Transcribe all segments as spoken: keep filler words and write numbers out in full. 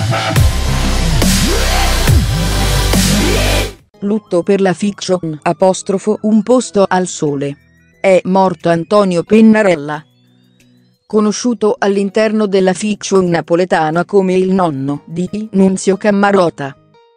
Lutto per la fiction, apostrofo Un posto al sole. È morto Antonio Pennarella, conosciuto all'interno della fiction napoletana come il nonno di Nunzio Cammarota.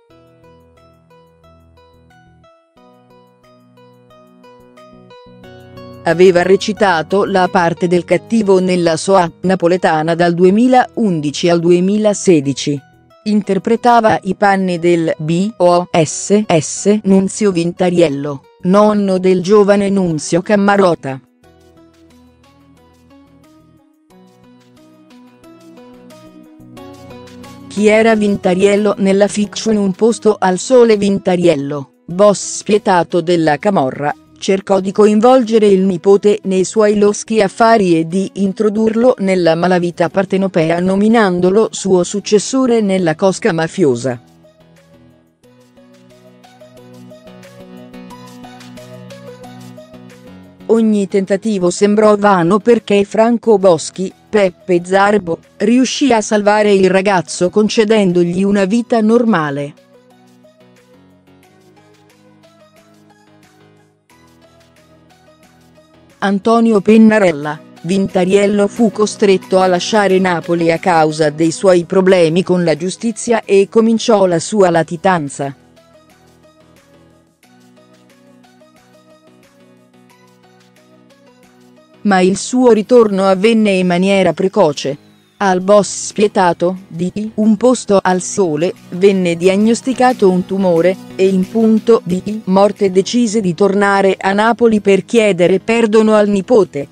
Aveva recitato la parte del cattivo nella soap napoletana dal duemilaundici al duemilasedici. Interpretava i panni del boss Nunzio Vintariello, nonno del giovane Nunzio Cammarota. Chi era Vintariello nella fiction Un posto al sole? Vintariello, boss spietato della camorra, cercò di coinvolgere il nipote nei suoi loschi affari e di introdurlo nella malavita partenopea nominandolo suo successore nella cosca mafiosa. Ogni tentativo sembrò vano perché Franco Boschi, Peppe Zarbo, riuscì a salvare il ragazzo concedendogli una vita normale. Antonio Pennarella, Vintariello fu costretto a lasciare Napoli a causa dei suoi problemi con la giustizia e cominciò la sua latitanza. Ma il suo ritorno avvenne in maniera precoce. Al boss spietato di Un posto al sole venne diagnosticato un tumore, e in punto di morte decise di tornare a Napoli per chiedere perdono al nipote.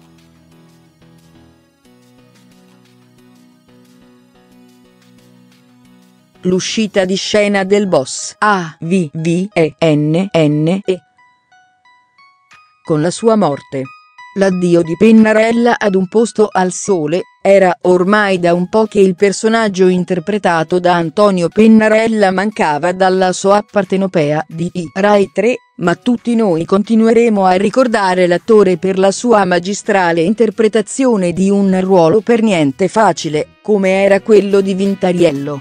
L'uscita di scena del boss A V V E N N E con la sua morte. L'addio di Pennarella ad Un posto al sole. Era ormai da un po' che il personaggio interpretato da Antonio Pennarella mancava dalla soap partenopea di Rai tre, ma tutti noi continueremo a ricordare l'attore per la sua magistrale interpretazione di un ruolo per niente facile, come era quello di Vintariello.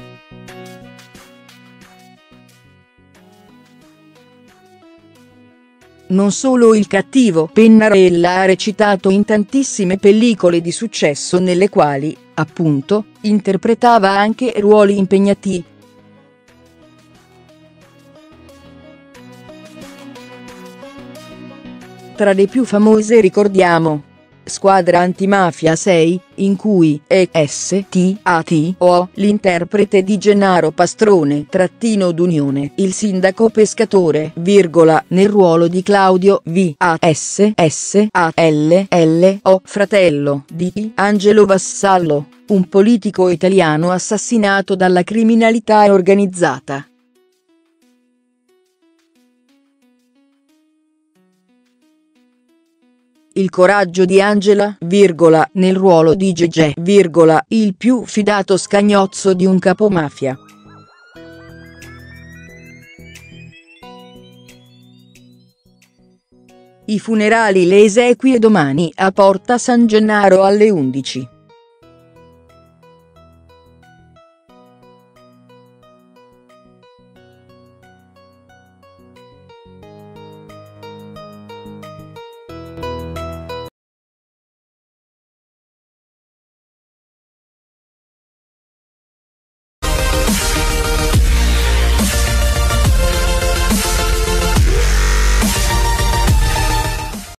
Non solo il cattivo Pennarella ha recitato in tantissime pellicole di successo nelle quali, appunto, interpretava anche ruoli impegnativi. Tra le più famose ricordiamo Squadra Antimafia sei, in cui è stato l'interprete di Gennaro Pastrone trattino d'Unione, il sindaco pescatore, virgola, nel ruolo di Claudio Vassallo, fratello di Angelo Vassallo, un politico italiano assassinato dalla criminalità organizzata. Il coraggio di Angela, virgola, nel ruolo di Gegè, virgola, il più fidato scagnozzo di un capomafia. I funerali, le esequie domani a Porta San Gennaro alle undici.